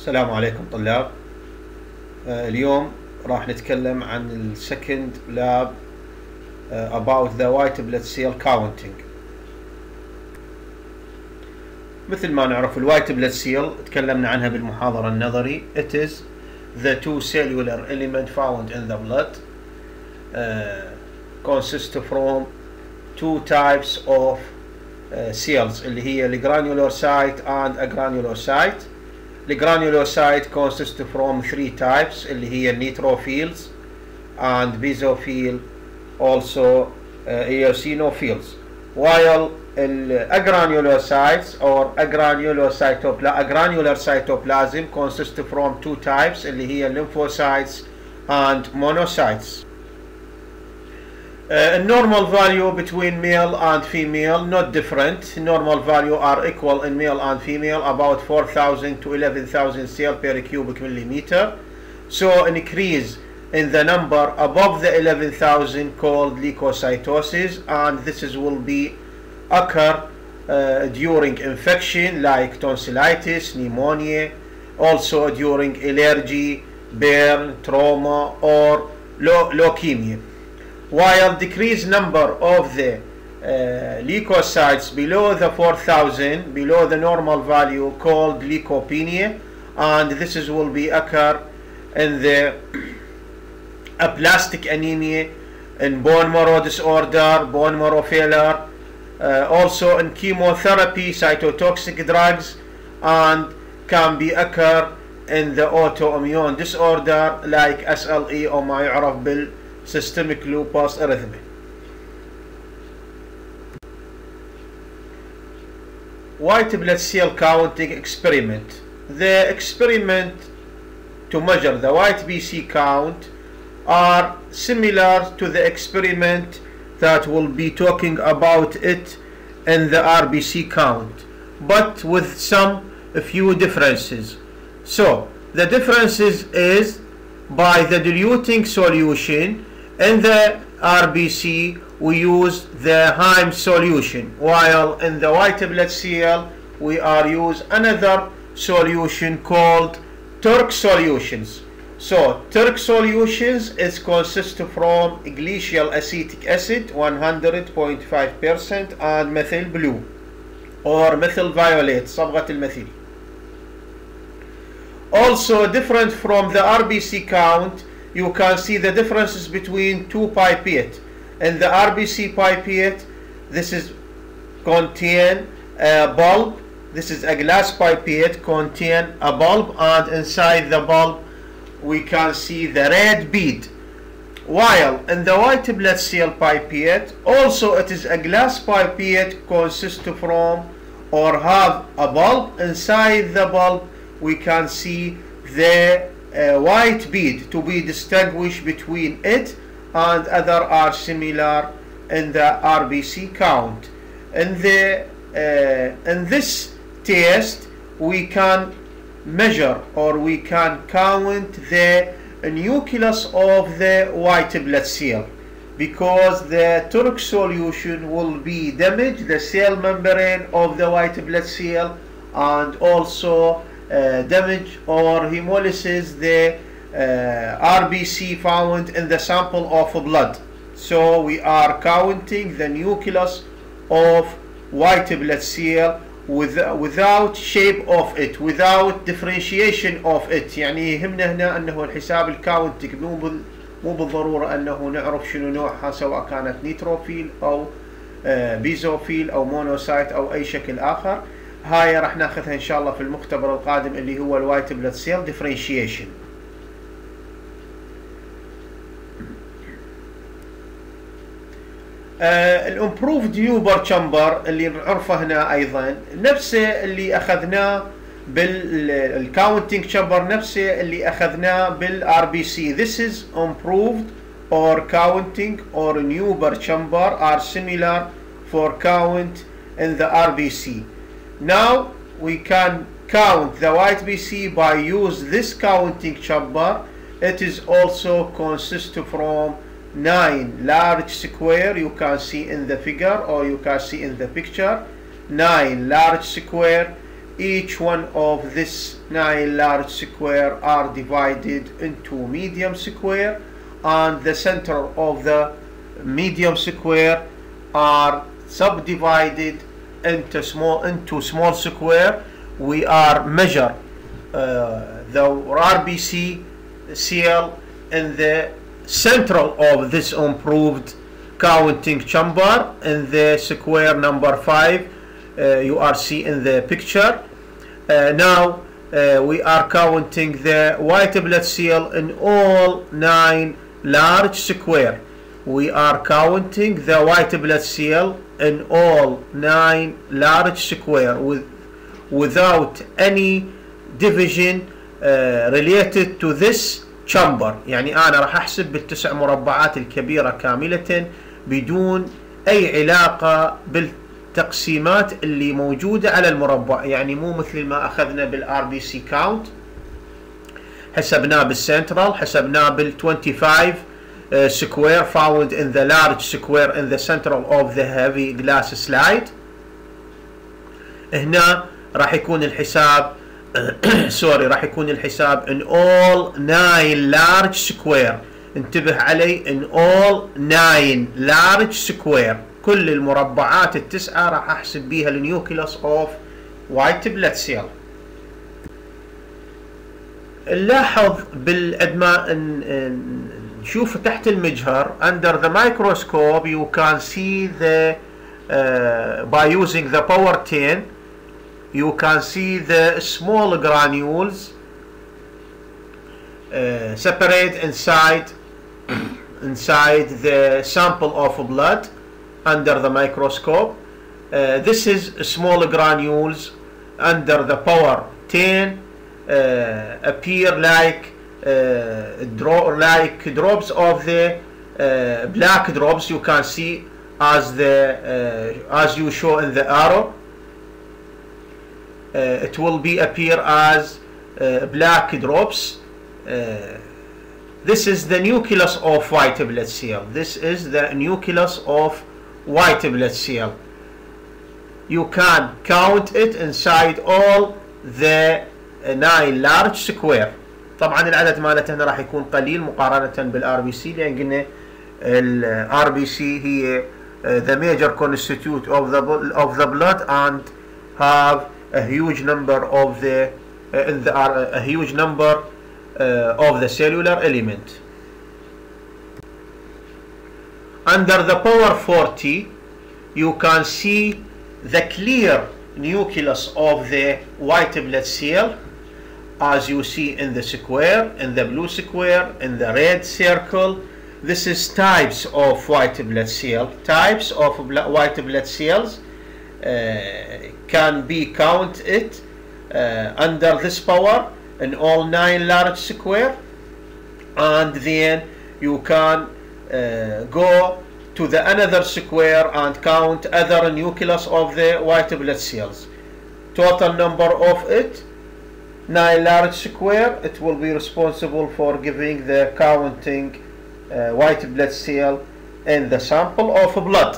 السلام عليكم طلاب. اليوم راح نتكلم عن السكند لاب about the white blood cell counting. مثل ما نعرف الوايت بلاد سيل تكلمنا عنها بالمحاضرة النظري. It is the two cellular element found in the blood consist from two types of cells اللي هي الجرانيولوسايت and agranulocyte. الجرانيولوسايت consist from three types اللي هي النيتروفيلز and basophil also eosinophils, while agranulocytes or agranular cytoplasm consist from two types اللي هي lymphocytes and monocytes. Normal value between male and female not different. Normal value are equal in male and female, about 4,000 to 11,000 cell per cubic millimeter. So increase in the number above the 11,000 called leukocytosis, and this will be occur during infection like tonsillitis, pneumonia, also during allergy, burn, trauma, or leukemia. While decreased number of the leukocytes below the 4,000, below the normal value, called leukopenia, and this will be occur in the aplastic anemia, in bone marrow disorder, bone marrow failure, also in chemotherapy, cytotoxic drugs, and can be occur in the autoimmune disorder like SLE or ما يعرف بال systemic lupus erythema. White blood cell counting experiment. The experiment to measure the white BC count are similar to the experiment that will be talking about it in the RBC count, but with some few differences. So the differences is by the diluting solution. In the RBC we use the Heim solution, while in the white blood cell we are use another solution called Turk solutions. So Turk solutions is consist from glacial acetic acid 100.5% and methyl blue or methyl violet صبغة المثيل. Also different from the RBC count, you can see the differences between two pipettes. In the RBC pipette, this is contain a bulb. This is a glass pipette contain a bulb, and inside the bulb we can see the red bead. While in the white blood cell pipette, also it is a glass pipette consist from or have a bulb. Inside the bulb we can see the white bead to be distinguished between it and other are similar in the RBC count. In this test we can measure or we can count the nucleus of the white blood cell, because the Turk solution will be damage the cell membrane of the white blood cell and also damage or hemolysis the RBC found in the sample of blood. So we are counting the nucleus of white blood cell without shape of it, without differentiation of it. يعني يهمنا هنا أنه الحساب الكاونتك مو بالضرورة أنه نعرف شنو نوعها، سواء كانت نيتروفيل أو بيزوفيل أو مونوسايت أو أي شكل آخر. هاي راح ناخذها ان شاء الله في المختبر القادم اللي هو الوايت بلاد سيل ديفرنشيشن. الامبروفد يوبر تشامبر اللي نعرفه هنا ايضا نفسه اللي اخذناه بالكاونتنج تشامبر، نفسه اللي اخذناه بالار بي سي. This is improved or counting or Newber chamber are similar for count in the RBC. Now we can count the white BC by use this counting chamber. It is also consist from 9 large square, you can see in the figure or you can see in the picture. 9 large square each one of this 9 large square are divided into medium square, and the center of the medium square are subdivided into small square. We are measure the RBC seal in the central of this improved counting chamber in the square number 5 you are see in the picture. Now we are counting the white blood cell in all 9 large square. We are counting the white blood cell in all 9 large square without any division related to this chamber. يعني أنا راح أحسب بالتسع مربعات الكبيرة كاملة بدون أي علاقة بالتقسيمات اللي موجودة على المربع. يعني مو مثل ما أخذنا بالار بي سي كاونت، حسبناه بالسنترال، حسبناه بال 25 square found in the large square in the central of the heavy glass slide. هنا راح يكون الحساب سوري راح يكون الحساب in all 9 large square. انتبه علي، in all 9 large square، كل المربعات التسعة راح احسب بيها النيوكليوس of white blood cell. نلاحظ بالأدماء نشوف تحت المجهر under the microscope you can see the by using the power 10 you can see the small granules separate inside the sample of blood under the microscope. This is small granules under the power 10 appear like drops of the black drops. You can see as you show in the arrow. It will be appear as black drops. This is the nucleus of white blood cell. This is the nucleus of white blood cell. You can count it inside all the 9 large square. طبعا العدد مالته هنا راح يكون قليل مقارنة بالار بي سي، لان قلنا الار بي سي هي the major constituent of the blood and have a huge number of the of the cellular element. Under the power 40 you can see the clear nucleus of the white blood cell as you see in the square, in the blue square, in the red circle. This is types of white blood cell. Types of white blood cells can be counted under this power in all 9 large square, and then you can go to the another square and count other nucleus of the white blood cells. Total number of it 9 large square. It will be responsible for giving the counting white blood cell in the sample of blood.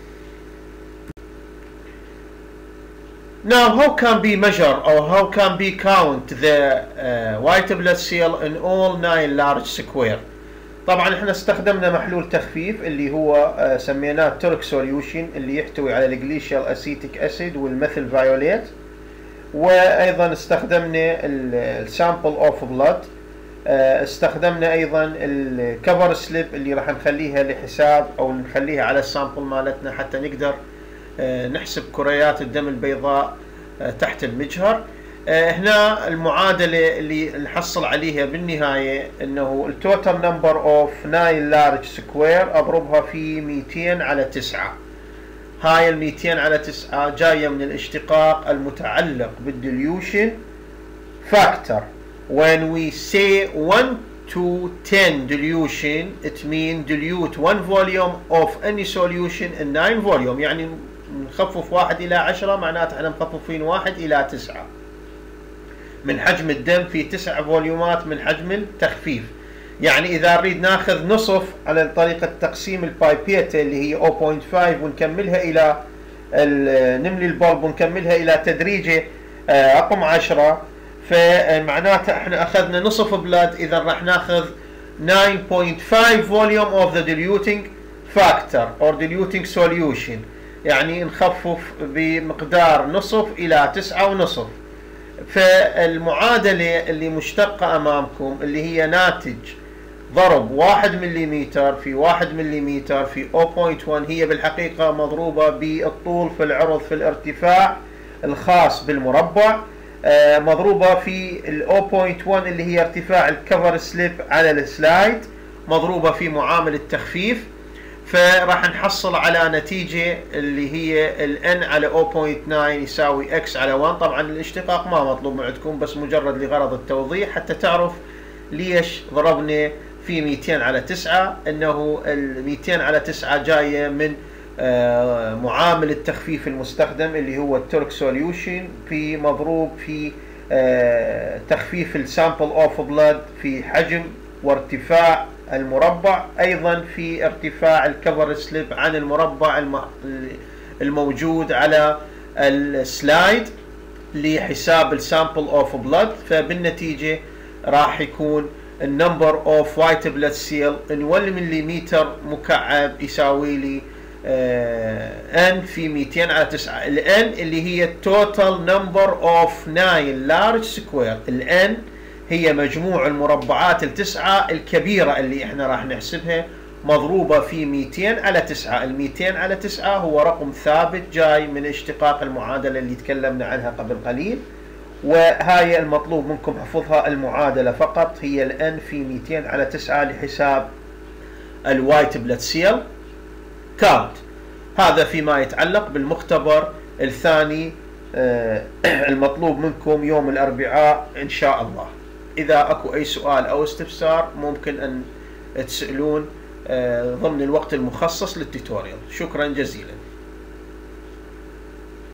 Now how can be measure or how can be count the white blood cell in all 9 large square؟ طبعا احنا استخدمنا محلول تخفيف اللي هو سميناه تورك سوليوشن اللي يحتوي على الجليشيال اسيتيك اسيد والميثيل فايوليت، وايضا استخدمنا السامبل اوف بلاد، استخدمنا ايضا الكفر سليب اللي راح نخليها لحساب او نخليها على السامبل مالتنا حتى نقدر نحسب كريات الدم البيضاء تحت المجهر. هنا المعادلة اللي نحصل عليها بالنهاية انه التوتال نمبر اوف 9 لارج سكوير اضربها في 200 على 9. هاي ال 200 على 9 جاية من الاشتقاق المتعلق بالديليوشن فاكتور. When we say 1 to 10 dilution, it means dilute 1 volume of any solution in 9 volume. يعني نخفف 1 إلى 10 معناته احنا مخففين 1 إلى 9 من حجم الدم في 9 فوليومات من حجم التخفيف. يعني إذا نريد ناخذ نصف على طريقة تقسيم البايبيتا اللي هي 0.5 ونكملها إلى نملي البلب ونكملها إلى تدريجة رقم 10. فمعناته احنا اخذنا نصف بلاد، اذا راح ناخذ 9.5 volume of the diluting factor or diluting solution، يعني نخفف بمقدار نصف الى 9.5. فالمعادلة اللي مشتقة امامكم اللي هي ناتج ضرب 1 ملم في 1 ملم في 0.1، هي بالحقيقة مضروبة بالطول في العرض في الارتفاع الخاص بالمربع، مضروبة في ال 0.1 اللي هي ارتفاع الكفر سليب على السلايد، مضروبة في معامل التخفيف. فراح نحصل على نتيجة اللي هي ال n على 0.9 يساوي x على 1. طبعا الاشتقاق ما مطلوب عندكم، بس مجرد لغرض التوضيح حتى تعرف ليش ضربنا في 200 على 9، انه ال 200 على 9 جاية من معامل التخفيف المستخدم اللي هو التورك سوليوشن، في مضروب في تخفيف السامبل اوف بلاد في حجم وارتفاع المربع، ايضا في ارتفاع الكفر سليب عن المربع الموجود على السلايد لحساب السامبل اوف بلاد. فبالنتيجة راح يكون النمبر اوف وايت بلاد سيل ان 1 ملم مكعب يساوي لي n في 200 على 9. ال n اللي هي total number of 9 large square، ال n هي مجموع المربعات التسعة الكبيرة اللي احنا راح نحسبها، مضروبة في 200 على 9. ال 200 على 9 هو رقم ثابت جاي من اشتقاق المعادلة اللي تكلمنا عنها قبل قليل، وهاي المطلوب منكم حفظها المعادلة فقط، هي ال n في 200 على 9 لحساب الوايت بلاد سيل كاونت. هذا فيما يتعلق بالمختبر الثاني المطلوب منكم يوم الأربعاء إن شاء الله. إذا أكو أي سؤال أو استفسار ممكن أن تسألون ضمن الوقت المخصص للتوتوريال. شكرا جزيلا.